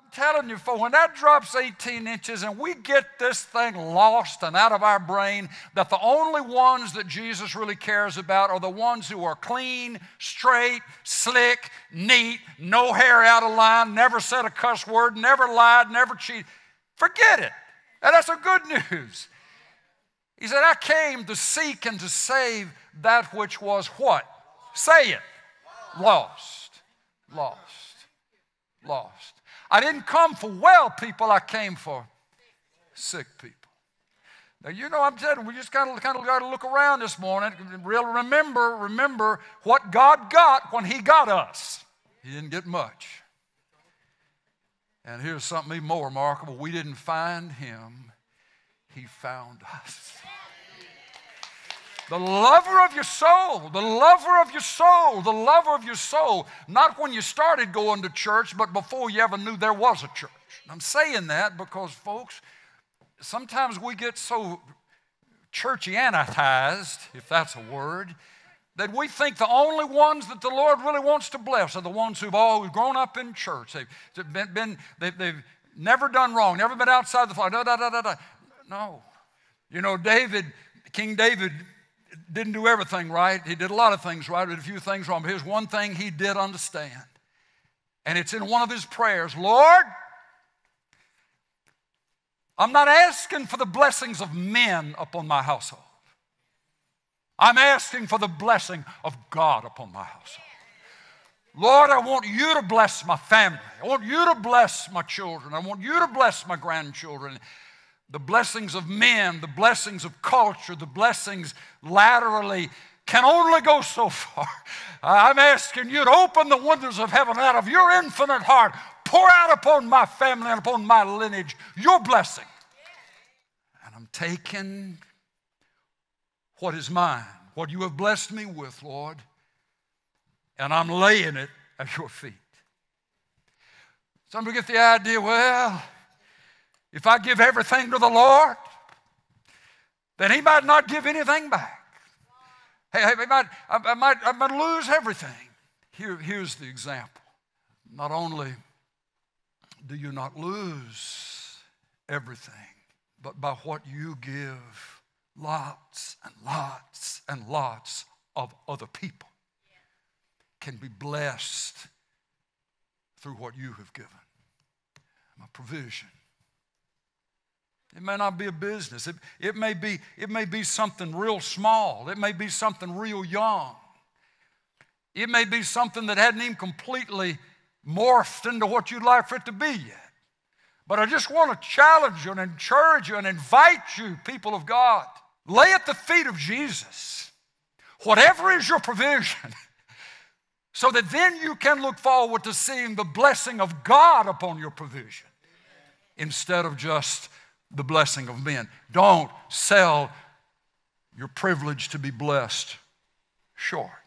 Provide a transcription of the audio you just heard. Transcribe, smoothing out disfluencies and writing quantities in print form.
telling you, when that drops 18 inches and we get this thing lost and out of our brain, that the only ones that Jesus really cares about are the ones who are clean, straight, slick, neat, no hair out of line, never said a cuss word, never lied, never cheated. Forget it. And that's the good news. He said, I came to seek and to save that which was what? Say it. Lost. Lost. Lost. I didn't come for well people, I came for sick people. Now, you know, I'm telling you, we just kind of got to look around this morning and really remember what God got when He got us. He didn't get much. And here's something even more remarkable. We didn't find Him. He found us. The lover of your soul, the lover of your soul, the lover of your soul. Not when you started going to church, but before you ever knew there was a church. I'm saying that because, folks, sometimes we get so churchianitized, if that's a word, that we think the only ones that the Lord really wants to bless are the ones who've always grown up in church. They've never done wrong, never been outside the fire. No. You know, King David didn't do everything right. He did a lot of things right, but a few things wrong. But here's one thing he did understand. And it's in one of his prayers. Lord, I'm not asking for the blessings of men upon my household. I'm asking for the blessing of God upon my household. Lord, I want you to bless my family. I want you to bless my children. I want you to bless my grandchildren. The blessings of men, the blessings of culture, the blessings laterally can only go so far. I'm asking you to open the windows of heaven out of your infinite heart. Pour out upon my family and upon my lineage your blessing. And I'm taking what is mine, what you have blessed me with, Lord, and I'm laying it at your feet. Some people get the idea, well, if I give everything to the Lord, then He might not give anything back. Hey, I might lose everything. Here's the example. Not only do you not lose everything, but by what you give, lots and lots and lots of other people can be blessed through what you have given. My provision. It may not be a business. It may be something real small. It may be something real young. It may be something that hadn't even completely morphed into what you'd like for it to be yet. But I just want to challenge you and encourage you and invite you, people of God, lay at the feet of Jesus whatever is your provision so that then you can look forward to seeing the blessing of God upon your provision instead of just the blessing of men. Don't sell your privilege to be blessed short.